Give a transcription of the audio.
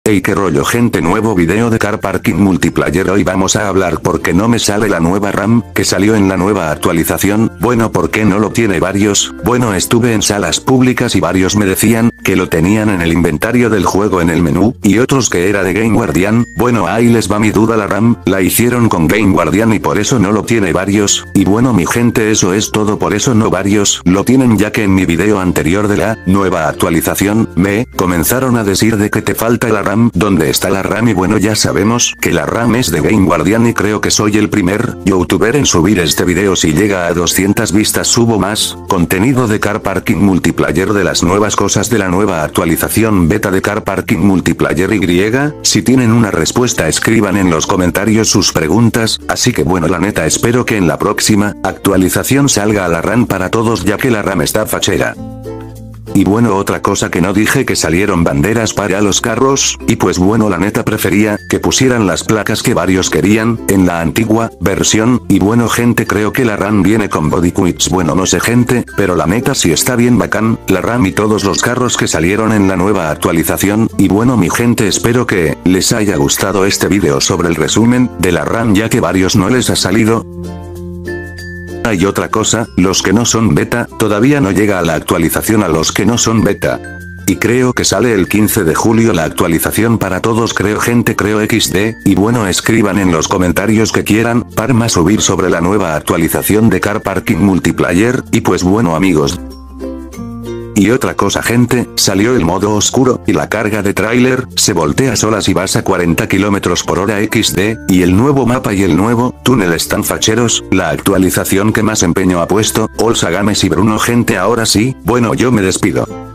Hey, qué rollo gente, nuevo video de Car Parking Multiplayer. Hoy vamos a hablar por qué no me sale la nueva RAM, que salió en la nueva actualización. Bueno, ¿por qué no lo tiene varios? Bueno, estuve en salas públicas y varios me decían que lo tenían en el inventario del juego en el menú, y otros que era de Game Guardian. Bueno, ahí les va mi duda. La RAM la hicieron con Game Guardian y por eso no lo tiene varios. Y bueno mi gente, eso es todo, por eso no varios lo tienen, ya que en mi video anterior de la nueva actualización me comenzaron a decir de que te falta la RAM. ¿Dónde está la RAM? Y bueno, ya sabemos que la RAM es de Game Guardian y creo que soy el primer youtuber en subir este video. Si llega a 200 vistas subo más contenido de Car Parking Multiplayer, de las nuevas cosas de la nueva actualización beta de Car Parking Multiplayer Y. Si tienen una respuesta escriban en los comentarios sus preguntas, así que bueno, la neta espero que en la próxima actualización salga la RAM para todos, ya que la RAM está fachera. Y bueno, otra cosa que no dije, que salieron banderas para los carros, y pues bueno, la neta prefería que pusieran las placas que varios querían en la antigua versión. Y bueno gente, creo que la RAM viene con body kits. Bueno, no sé gente, pero la neta sí está bien bacán la RAM y todos los carros que salieron en la nueva actualización. Y bueno mi gente, espero que les haya gustado este video sobre el resumen de la RAM, ya que varios no les ha salido. Hay otra cosa, los que no son beta, todavía no llega a la actualización a los que no son beta. Y creo que sale el 15 de julio la actualización para todos, creo gente, creo XD, y bueno, escriban en los comentarios que quieran para más subir sobre la nueva actualización de Car Parking Multiplayer. Y pues bueno amigos. Y otra cosa gente, salió el modo oscuro, y la carga de tráiler se voltea sola si vas a 40 km/h XD, y el nuevo mapa y el nuevo túnel están facheros. La actualizazación que más empeño ha puesto Olsa Games y Bruno gente. Ahora sí, bueno, yo me despido.